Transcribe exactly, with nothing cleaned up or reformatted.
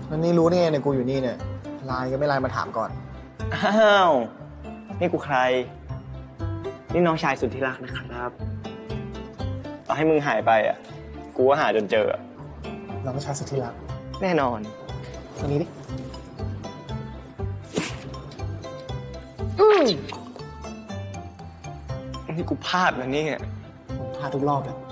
แล้วนี่รู้ได้ไงเนี่ยกูอยู่นี่เนี่ยไลน์ก็ไม่ไลน์มาถามก่อนอ้าว นี่กูใคร นี่น้องชายสุดที่รักนะครับต่อให้มึงหายไปอ่ะ กูก็หาจนเจอเราก็ชายสุดที่รักแน่นอนตรงนี้ดินี่กูพลาดนะเนี่ยพาทุกรอบเลย